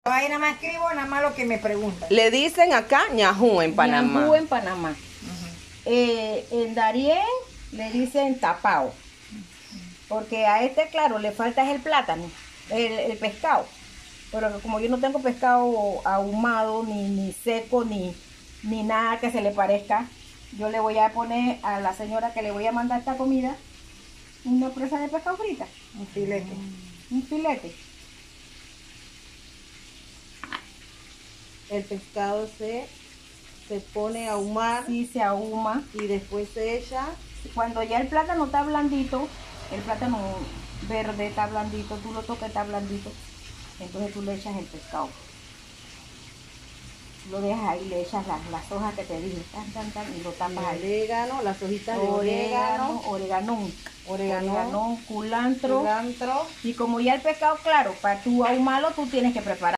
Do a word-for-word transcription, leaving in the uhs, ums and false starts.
Ahí nada más escribo nada más lo que me preguntan. Le dicen acá ñajú en Panamá. Ñajú en Panamá. Eh, en Darién le dicen tapao. Porque a este, claro, le falta es el plátano, el, el pescado. Pero como yo no tengo pescado ahumado, ni, ni seco, ni, ni nada que se le parezca, yo le voy a poner a la señora que le voy a mandar esta comida una presa de pescado frita. Un filete. Un filete. El pescado se, se pone a ahumar. Sí, se ahuma. Y después se echa. Cuando ya el plátano está blandito, el plátano verde está blandito, tú lo tocas, está blandito, entonces tú le echas el pescado. Lo dejas ahí, le echas las, las hojas que te dije, tan, tan, tan, y lo tapas ahí. Orégano, las hojitas de Orégano, orégano. oreganón, Oregano. oreganón, culantro. Cilantro. Y como ya el pescado, claro, para tú ahumarlo, tú tienes que preparar.